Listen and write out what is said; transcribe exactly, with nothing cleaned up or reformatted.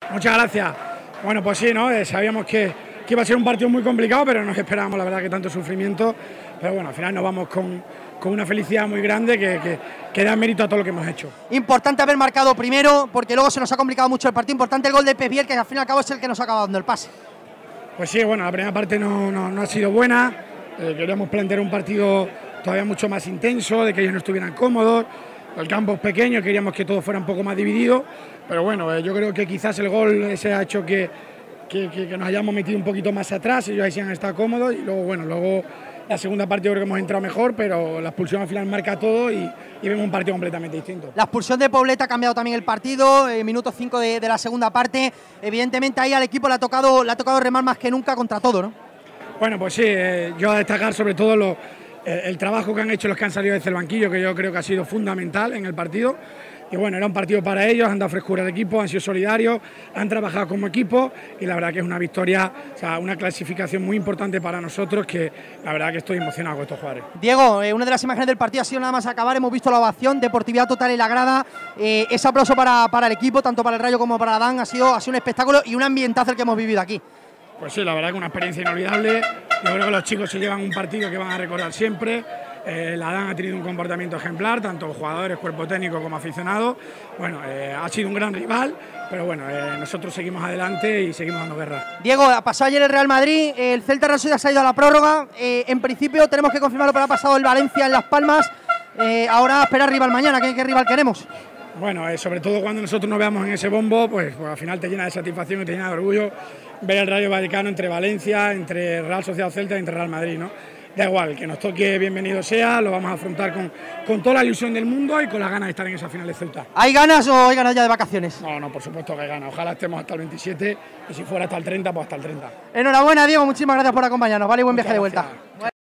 Muchas gracias. Bueno, pues sí, ¿no? Eh, sabíamos que, que iba a ser un partido muy complicado, pero nos esperábamos, la verdad, que tanto sufrimiento. Pero bueno, al final nos vamos con, con una felicidad muy grande que, que, que da mérito a todo lo que hemos hecho. Importante haber marcado primero, porque luego se nos ha complicado mucho el partido. Importante el gol de Pep Biel, que al fin y al cabo es el que nos acaba dando el pase. Pues sí, bueno, la primera parte no, no, no ha sido buena. Eh, queríamos plantear un partido todavía mucho más intenso, de que ellos no estuvieran cómodos. El campo es pequeño, queríamos que todo fuera un poco más dividido, pero bueno, eh, yo creo que quizás el gol ese ha hecho que, que, que, que nos hayamos metido un poquito más atrás, ellos ahí sí han estado cómodos, y luego, bueno, luego la segunda parte yo creo que hemos entrado mejor, pero la expulsión al final marca todo y, y vemos un partido completamente distinto. La expulsión de Poblete ha cambiado también el partido, eh, minuto cinco de, de la segunda parte, evidentemente ahí al equipo le ha tocado, le ha tocado remar más que nunca contra todo, ¿no? Bueno, pues sí, eh, yo a destacar sobre todo lo, eh, el trabajo que han hecho los que han salido desde el banquillo, que yo creo que ha sido fundamental en el partido. Y bueno, era un partido para ellos, han dado frescura al equipo, han sido solidarios, han trabajado como equipo y la verdad que es una victoria, o sea, una clasificación muy importante para nosotros, que la verdad que estoy emocionado con estos jugadores. Diego, eh, una de las imágenes del partido ha sido nada más acabar, hemos visto la ovación, deportividad total en la grada, eh, ese aplauso para, para el equipo, tanto para el Rayo como para Adán, ha sido, ha sido un espectáculo y un ambientazo el que hemos vivido aquí. Pues sí, la verdad que una experiencia inolvidable. Yo creo que los chicos se llevan un partido que van a recordar siempre. Eh, la Adán ha tenido un comportamiento ejemplar, tanto jugadores, cuerpo técnico como aficionados. Bueno, eh, ha sido un gran rival, pero bueno, eh, nosotros seguimos adelante y seguimos dando guerra. Diego, pasó ayer el Real Madrid, el Celta Real Sociedad se ha ido a la prórroga. Eh, en principio tenemos que confirmarlo, pero ha pasado el Valencia en Las Palmas. Eh, ahora esperar rival mañana. ¿Qué, qué rival queremos? Bueno, eh, sobre todo cuando nosotros nos veamos en ese bombo, pues, pues al final te llena de satisfacción y te llena de orgullo ver el Rayo Vallecano entre Valencia, entre Real Sociedad Celta y entre Real Madrid, ¿no? Da igual, que nos toque, bienvenido sea, lo vamos a afrontar con, con toda la ilusión del mundo y con las ganas de estar en esa final de Ceuta. ¿Hay ganas o hay ganas ya de vacaciones? No, no, por supuesto que hay ganas. Ojalá estemos hasta el veintisiete y si fuera hasta el treinta, pues hasta el treinta. Enhorabuena, Diego, muchísimas gracias por acompañarnos, vale, y buen viaje de vuelta. Gracias.